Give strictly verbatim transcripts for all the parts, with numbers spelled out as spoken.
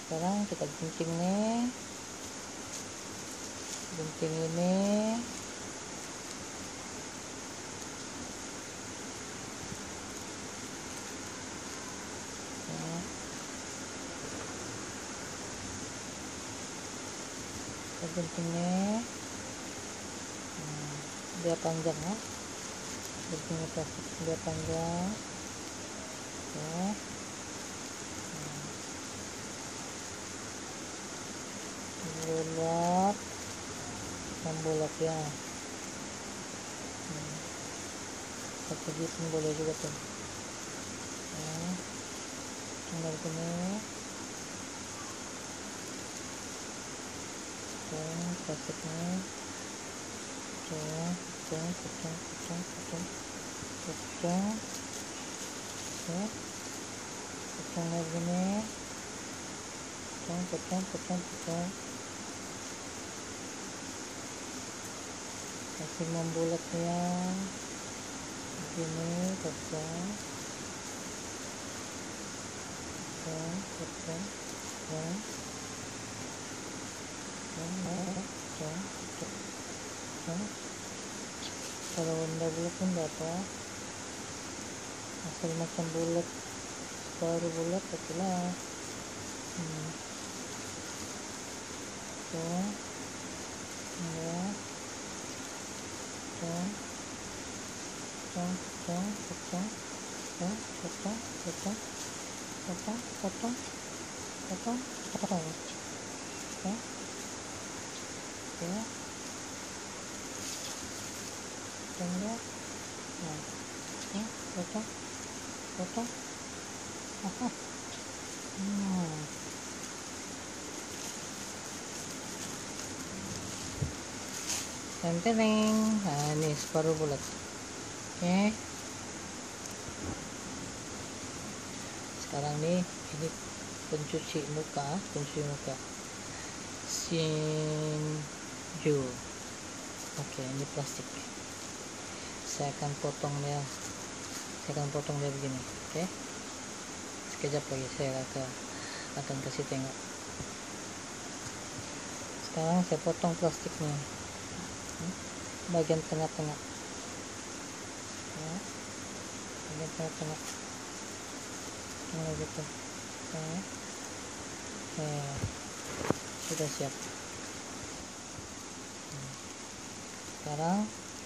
Sekarang kita gunting nih, gunting ini. Nah, kita gunting nih. Nah, dia panjang ya, gunting plastik dia panjang. Oke. Bulat, membulat ya. Hmm. Pakai pun boleh juga tuh. Nah, tinggal gini. Potong plastiknya. Potong, potong, potong, potong, potong, potong. Oke. Potong lagi gini. Potong, potong, potong, potong. Kasih membulat ya, begini, potong, potong, potong, potong, potong, potong, potong. Kalau enggak bulat pun dapat, asal macam bulat, baru bulat itulah. Hmm. Potong, ya. Potong, potong, potong, potong, potong, potong, potong, potong, potong, potong, potong. Oke, ya, potong ya. Nah, potong, potong, potong. Aha. Hmm. Tenteng. Nah, ini separuh bulat. Oke. Sekarang nih, ini pencuci muka, pencuci muka. Shinju. Oke, ini plastik. Saya akan potong dia. Saya akan potong dia begini. Oke. Sekejap lagi saya akan akan kasih tengok. Sekarang saya potong plastiknya. Bagian tengah-tengah. Ya. Bagian tengah-tengah. Nah, gitu. Oke. Oke. Sudah siap. Sekarang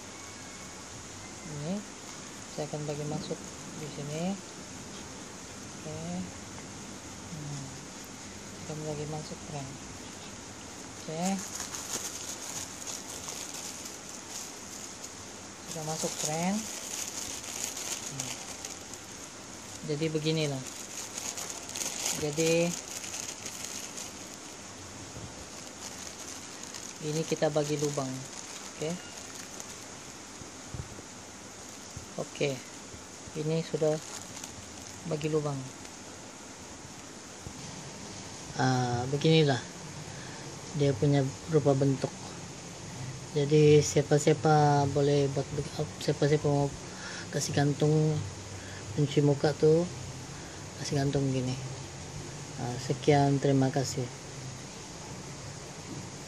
ini saya akan bagi masuk di sini. Oke. Hmm. Akan bagi masuk rem. Oke. Sudah masuk rem. Hmm. Jadi beginilah. Jadi ini kita bagi lubang. Oke. Oke. Ini sudah bagi lubang. Ah, beginilah dia punya rupa bentuk. Jadi siapa-siapa boleh buat, siapa-siapa mau kasih gantung pencuci muka tuh kasih gantung gini. Nah, sekian, terima kasih.